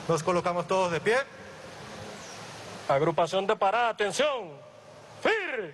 Nos colocamos todos de pie. Agrupación de parada, atención. ¡Fir!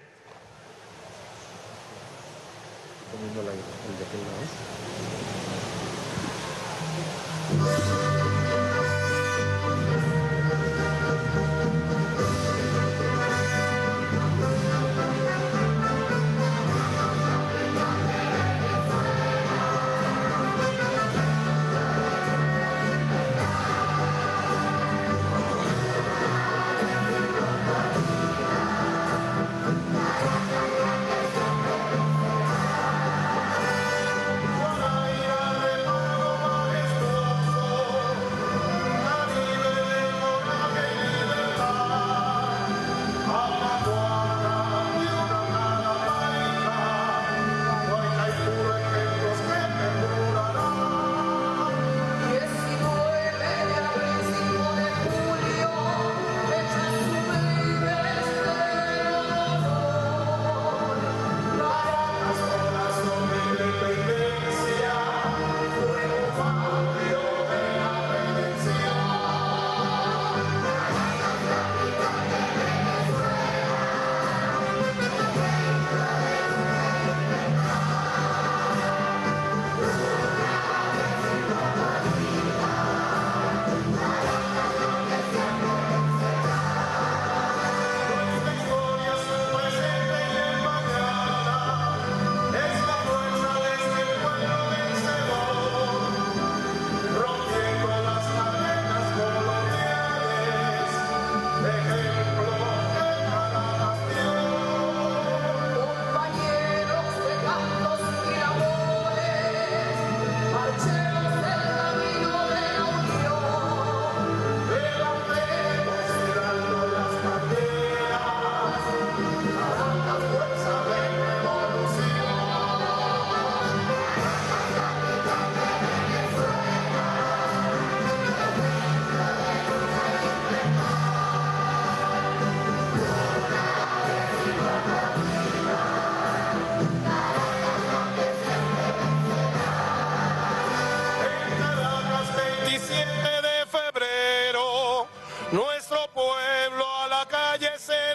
Nuestro pueblo a la calle se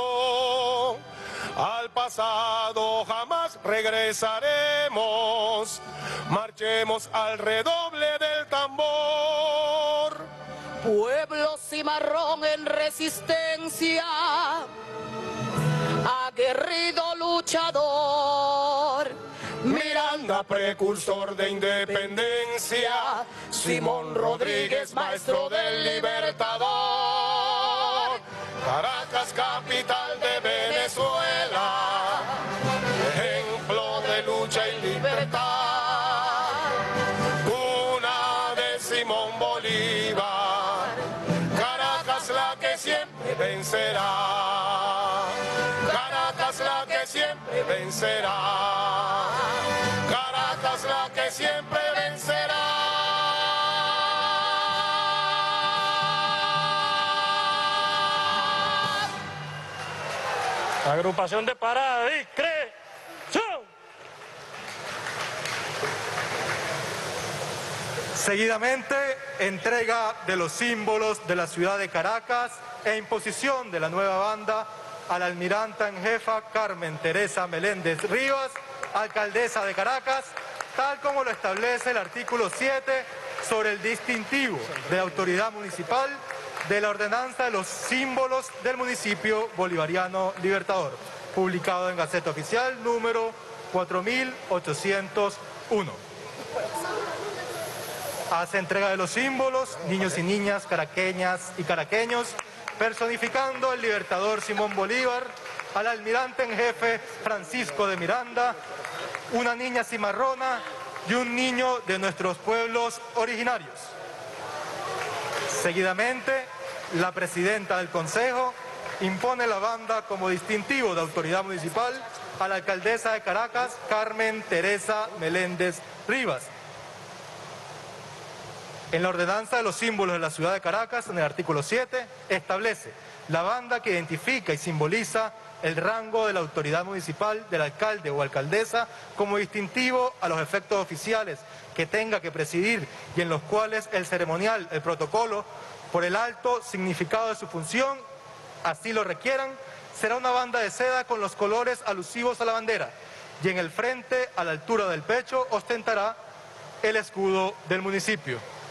lanzó, al pasado jamás regresaremos, marchemos al redoble del tambor. Pueblo cimarrón en resistencia, aguerrido luchador. Miranda, precursor de independencia, Simón Rodríguez, maestro del Libertador. Caracas, capital de Venezuela, ejemplo de lucha y libertad. Cuna de Simón Bolívar, Caracas la que siempre vencerá. Caracas la que siempre vencerá. Caracas la que siempre vencerá. Agrupación de parada, discreción. Seguidamente, entrega de los símbolos de la ciudad de Caracas e imposición de la nueva banda a la almiranta en jefa Carmen Teresa Meléndez Rivas, alcaldesa de Caracas, tal como lo establece el artículo 7 sobre el distintivo de la autoridad municipal de la ordenanza de los símbolos del municipio bolivariano Libertador, publicado en Gaceta Oficial número 4801. Hace entrega de los símbolos, niños y niñas caraqueñas y caraqueños, personificando al libertador Simón Bolívar, al almirante en jefe Francisco de Miranda, una niña cimarrona y un niño de nuestros pueblos originarios. Seguidamente, la presidenta del Consejo impone la banda como distintivo de autoridad municipal a la alcaldesa de Caracas, Carmen Teresa Meléndez Rivas. En la ordenanza de los símbolos de la ciudad de Caracas, en el artículo 7, establece la banda que identifica y simboliza el rango de la autoridad municipal, del alcalde o alcaldesa, como distintivo a los efectos oficiales que tenga que presidir y en los cuales el ceremonial, el protocolo, por el alto significado de su función, así lo requieran, será una banda de seda con los colores alusivos a la bandera y en el frente, a la altura del pecho, ostentará el escudo del municipio.